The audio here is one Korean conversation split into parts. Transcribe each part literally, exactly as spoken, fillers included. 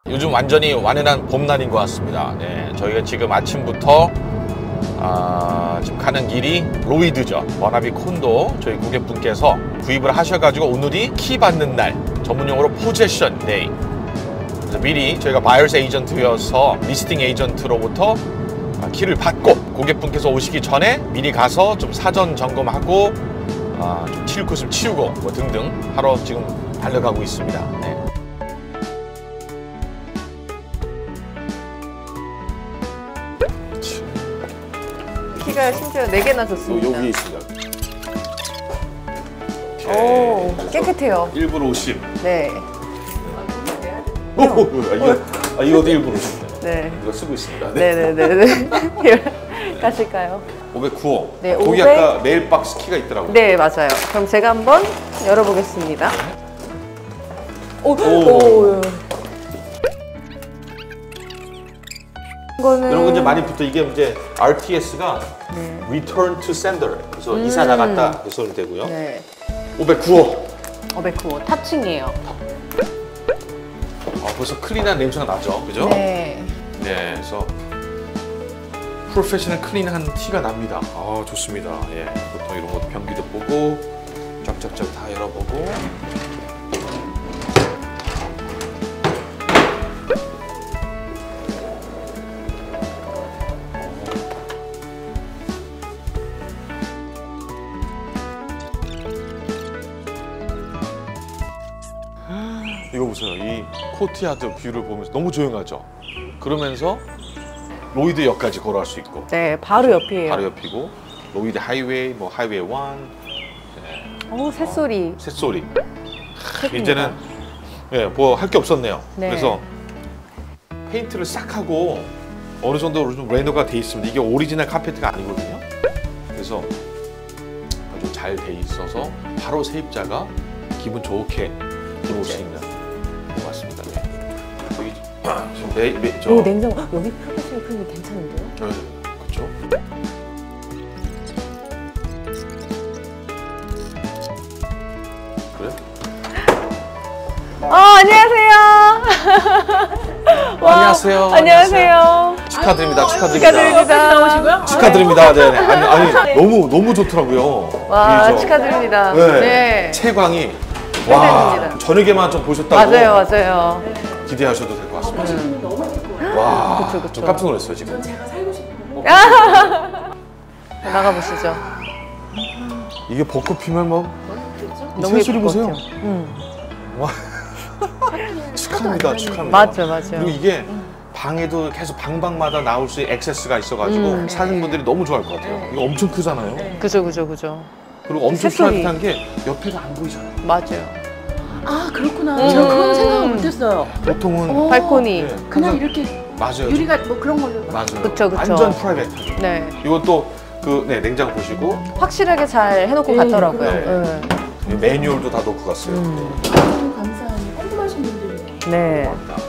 요즘 완전히 완연한 봄날인 것 같습니다. 네, 저희가 지금 아침부터 아, 지금 가는 길이 로이드죠. 워나비 콘도 저희 고객분께서 구입을 하셔가지고 오늘이 키 받는 날, 전문용어로 포제션 데이. 그래서 미리 저희가 바이어스 에이전트여서 리스팅 에이전트로부터 키를 받고 고객분께서 오시기 전에 미리 가서 좀 사전 점검하고 아, 좀 치울 것을 치우고 뭐 등등 하러 지금 달려가고 있습니다. 네. 키가 심지어 네 개나 줬습니다. 여기 있습니다. 오, 깨끗해요. 일부러 오십. 네. 오, 오, 오, 아, 이거, 아, 이것도 일부러 오십니다. 네. 이거 쓰고 있습니다. 네네네네. 가실까요? 오백구 호. 네, 거기 오백. 아까 메일박스 키가 있더라고요. 네, 맞아요. 그럼 제가 한번 열어보겠습니다. 오, 오. 오. 이거는 이런 거 이제 많이 붙어. 이게 이제 알티에스가 네. Return to Sender. 그래서 음. 이사 나갔다. 그래서 되고요. 네. 오백구 호. 오백구 호 탑층이에요. 아, 벌써 클린한 냄새가 나죠. 그죠? 네. 네, 그래서 프로페셔널 클린한 티가 납니다. 아, 좋습니다. 예, 보통 이런 것도 변기도 보고 쫙쫙쫙 다 열어보고. 이거 보세요. 이 코트야드 뷰를 보면서 너무 조용하죠? 그러면서 로이드 역까지 걸어갈 수 있고. 네, 바로 옆이에요. 바로 옆이고 로이드 하이웨이, 뭐 하이웨이 일. 네. 오, 새소리. 새소리. 최고입니다. 이제는 예, 뭐 할 게 없었네요. 네. 그래서 페인트를 싹 하고 어느 정도 좀 레노가 돼 있습니다. 이게 오리지널 카페트가 아니거든요. 그래서 아주 잘 돼 있어서 바로 세입자가 기분 좋게 들어올 수 있는 것 같습니다. 네. 여기 지금 매, 매, 저, 오, 냉장고. 여기 프로페셔널 클리닉 괜찮은데요? 네, 그렇죠. 그래? 어, 안녕하세요. 와, 안녕하세요. 안녕하세요. 축하드립니다. 축하드립니다. 축하드립니다. 나오시고요? 축하드립니다. 네, 네. 아니, 아니 너무 너무 좋더라고요. 와, 이 저- 축하드립니다. 네. 네. 채광이 와 끝내줍니다. 저녁에만 좀 보셨다고 맞아요, 맞아요. 기대하셔도 될 것 같습니다. 음. 너무 예뻐요. 와, 그쵸, 그쵸. 좀 깜짝 놀랐어요 지금. 전 제가 살고 싶은 거. 나가보시죠. 이게 벚꽃 피면 뭐 너무 새소리 예쁠 것 보세요. 같아요. 음. 와, 축하합니다, 축하합니다. 맞죠, 맞죠. 그리고 이게 방에도 계속 방방마다 나올 수 있는 액세스가 있어가지고 음. 사장님들이 너무 좋아할 것 같아요. 이거 엄청 크잖아요. 네. 그죠, 그죠, 그죠. 그리고 엄청 새소리. 프라이빗한 게 옆에가 안 보이잖아요. 맞아요. 아 그렇구나. 음. 제가 그건 생각을 못했어요. 보통은 오. 발코니. 예, 그냥 항상- 이렇게 맞아요. 유리가 뭐 그런 걸로. 맞아요. 그쵸, 그쵸. 완전 프라이빗하게. 네. 이것도 그 네, 냉장 보시고 확실하게 잘 해놓고 네, 갔더라고요. 그래요. 네. 이 매뉴얼도 다 놓고 갔어요. 음. 너무 감사하니 궁금하신 분들이. 네.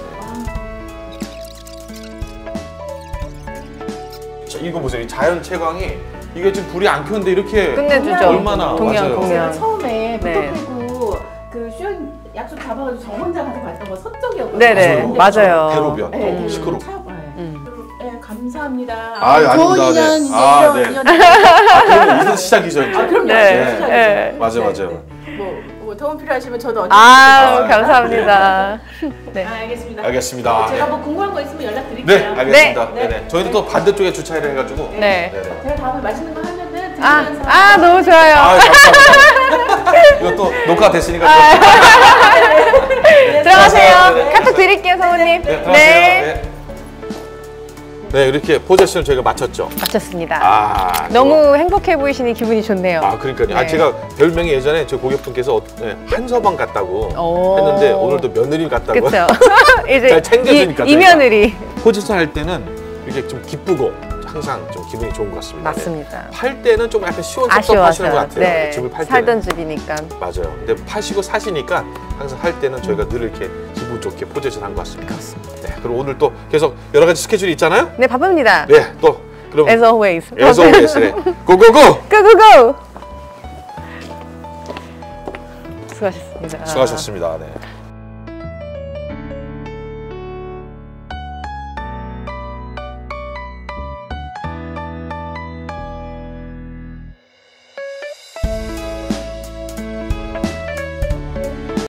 자, 이거 보세요. 이 자연 채광이 이게 지금 불이 안 켰는데 이렇게 끝내주죠. 얼마나 동양, 맞아요. 동양. 제가 처음에 네. 부탁하고 그 수영 약속 잡아가지고 저 혼자 가서 갔던 거 서쪽이었거든요. 네네, 맞아요. 대로변 네, 어, 시끄럽고. 차, 네. 음. 네, 감사합니다. 아, 아닙니다. 좋은 네. 인연 이제 아, 이어- 네. 이어져- 아, 그러면 이제 시작이죠. 이제. 아, 그럼요. 네. 시작이죠. 네. 맞아요, 네, 맞아요. 네. 뭐, 뭐 도움 필요하시면 저도 언제. 아, 아, 감사합니다. 네. 아, 알겠습니다. 알겠습니다. 제가 네. 뭐 궁금한 거 있으면 네, 연락드릴게요. 알겠습니다. 네. 네. 네. 저희는 또 반대쪽에 주차를 해가지고. 네. 네네. 제가 다음에 맛있는 거 하면은 아, 드리면서. 아, 너무 좋아요. 아, 감사합니다. 이것도 녹화 됐으니까. 또- 네, 들어가세요. 네, 네. 카톡 드릴게요, 사모님. 네, 들어가세요. 네. 네, 이렇게 포제션을 저희가 마쳤죠. 마쳤습니다. 아, 너무 행복해 보이시니 기분이 좋네요. 아, 그러니까요. 아, 네. 제가 별명이 예전에 저 고객분께서 어, 네, 한서방 같다고 오. 했는데 오늘도 며느리 같다고. 그쵸. 이제 잘 챙겨주니까 이, 이며느리. 포지션 할 때는 이렇게 좀 기쁘고 항상 좀 기분이 좋은 것 같습니다. 맞습니다. 네. 팔 때는 좀 약간 시원섭섭하시는 것 아쉬워서. 같아요. 네. 집을 팔 때는. 살던 집이니까. 맞아요. 근데 파시고 사시니까 항상 할 때는 저희가 늘 이렇게 기분 좋게 포지션 한 것 같습니다. 그렇습니다. 네. 그럼 오늘 또 계속 여러 가지 스케줄이 있잖아요. 네, 바쁩니다. 네, 또 그럼 As always. as always. 네. 고고고. 고고고! 수고하셨습니다. 수고하셨습니다. 네.